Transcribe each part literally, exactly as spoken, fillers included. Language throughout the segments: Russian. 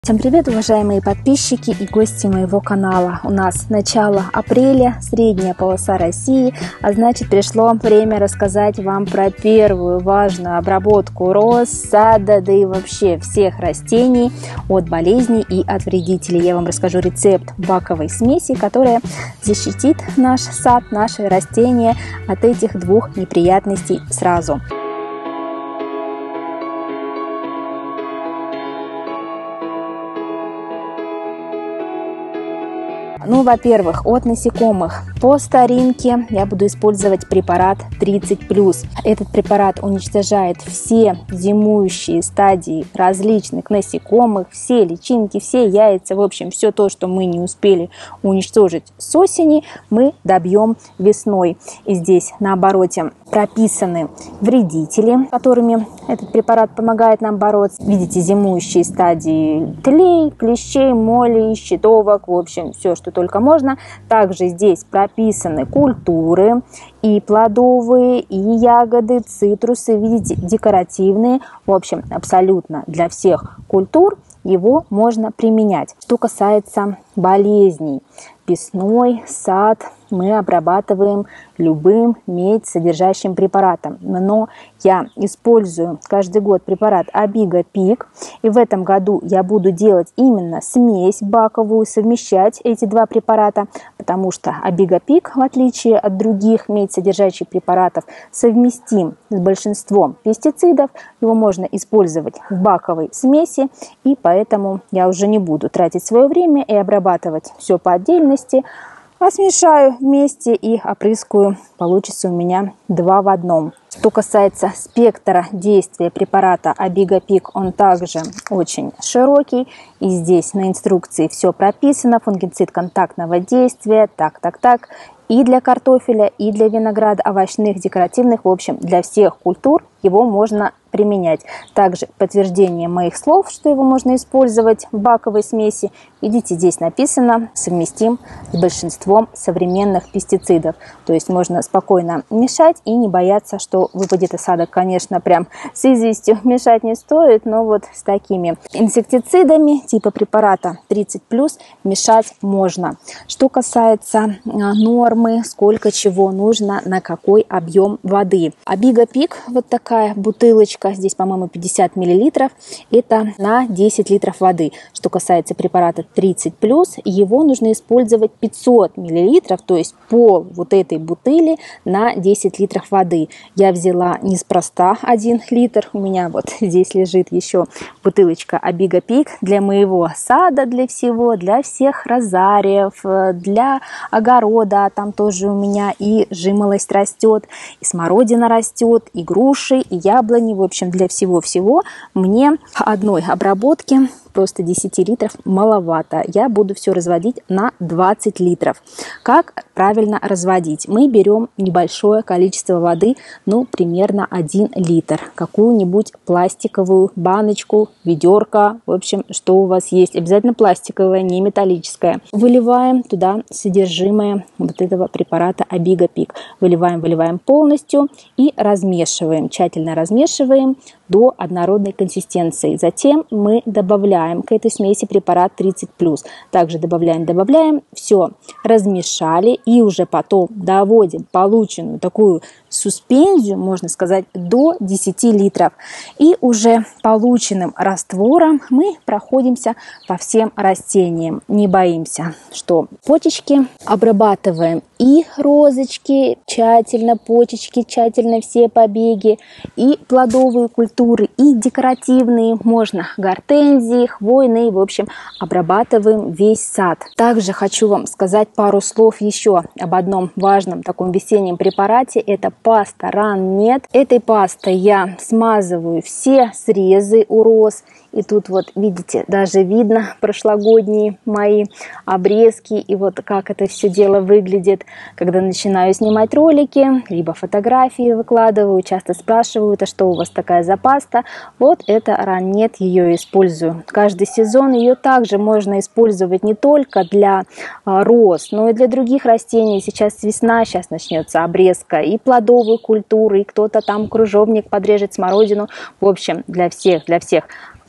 Всем привет, уважаемые подписчики и гости моего канала. У нас начало апреля, средняя полоса России, а значит пришло время рассказать вам про первую важную обработку роз, сада, да и вообще всех растений от болезней и от вредителей. Я вам расскажу рецепт баковой смеси, которая защитит наш сад, наши растения от этих двух неприятностей сразу. Ну, во-первых, от насекомых. По старинке я буду использовать препарат тридцать плюс. Этот препарат уничтожает все зимующие стадии различных насекомых, все личинки, все яйца, в общем, все то, что мы не успели уничтожить с осени, мы добьем весной. И здесь на обороте прописаны вредители, которыми этот препарат помогает нам бороться. Видите, зимующие стадии тлей, клещей, молей, щитовок, в общем, все, что только можно. Также здесь прописаны культуры и плодовые, и ягоды, цитрусы, видите, декоративные. В общем, абсолютно для всех культур его можно применять. Что касается болезней, весной сад мы обрабатываем любым медь содержащим препаратом. Но я использую каждый год препарат Abiga Peak. И в этом году я буду делать именно смесь баковую, совмещать эти два препарата, потому что Abiga Peak, в отличие от других медь содержащих препаратов, совместим с большинством пестицидов. Его можно использовать в баковой смеси, и поэтому я уже не буду тратить свое время и обрабатывать все по отдельности, а смешаю вместе и опрыскаю. Получится у меня два в одном. Что касается спектра действия препарата Abiga Peak, он также очень широкий. И здесь на инструкции все прописано. Фунгицид контактного действия, так, так, так. И для картофеля, и для винограда, овощных, декоративных. В общем, для всех культур его можно применять. Также подтверждение моих слов, что его можно использовать в баковой смеси. Видите, здесь написано «совместим с большинством современных пестицидов». То есть можно спокойно мешать и не бояться, что выпадет осадок. Конечно, прям с известью мешать не стоит, но вот с такими инсектицидами типа препарата тридцать плюс мешать можно. Что касается нормы, сколько чего нужно, на какой объем воды. Abiga Peak, вот такая бутылочка, здесь, по-моему, пятьдесят миллилитров, это на десять литров воды. Что касается препарата тридцать плюс, его нужно использовать пятьсот миллилитров, то есть пол вот этой бутыли на десять литров воды. Я взяла неспроста один литр, у меня вот здесь лежит еще бутылочка Abiga Peak для моего сада, для всего, для всех розариев, для огорода, там тоже у меня и жимолость растет, и смородина растет, и груши, и яблони, в общем, для всего-всего мне одной обработки просто десять литров маловато. Я буду все разводить на двадцать литров. Как правильно разводить? Мы берем небольшое количество воды, ну, примерно один литр. Какую-нибудь пластиковую баночку, ведерко, в общем, что у вас есть. Обязательно пластиковое, не металлическое. Выливаем туда содержимое вот этого препарата Abiga Peak. Выливаем, выливаем полностью и размешиваем. Тщательно размешиваем до однородной консистенции. Затем мы добавляем к этой смеси препарат тридцать плюс. Также добавляем, добавляем, все размешали и уже потом доводим полученную такую суспензию, можно сказать, до десяти литров. И уже полученным раствором мы проходимся по всем растениям. Не боимся, что почечки обрабатываем и розочки тщательно, почечки тщательно, все побеги, и плодовые культуры, и декоративные, можно гортензии, хвойные, в общем, обрабатываем весь сад. Также хочу вам сказать пару слов еще об одном важном таком весеннем препарате. Это паста Раннет. Этой пастой я смазываю все срезы у роз. И тут вот, видите, даже видно прошлогодние мои обрезки. И вот как это все дело выглядит, когда начинаю снимать ролики, либо фотографии выкладываю. Часто спрашивают, а что у вас такая за паста? Вот это Раннет, ее использую каждый сезон. Ее также можно использовать не только для роз, но и для других растений. Сейчас весна, сейчас начнется обрезка и плодовой культуры, и кто-то там кружовник подрежет, смородину. В общем, для всех, для всех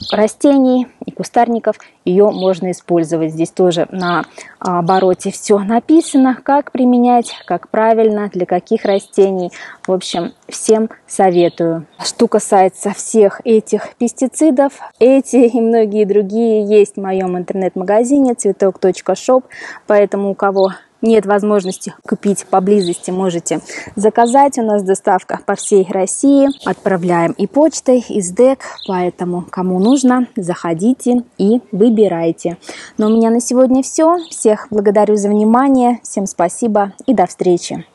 растений и кустарников ее можно использовать. Здесь тоже на обороте все написано, как применять, как правильно, для каких растений. В общем, всем советую. Что касается всех этих пестицидов, эти и многие другие есть в моем интернет-магазине цветок точка шоп, поэтому у кого нет возможности купить поблизости, можете заказать. У нас доставка по всей России. Отправляем и почтой, и с ДЭК. Поэтому, кому нужно, заходите и выбирайте. Но у меня на сегодня все. Всех благодарю за внимание. Всем спасибо и до встречи.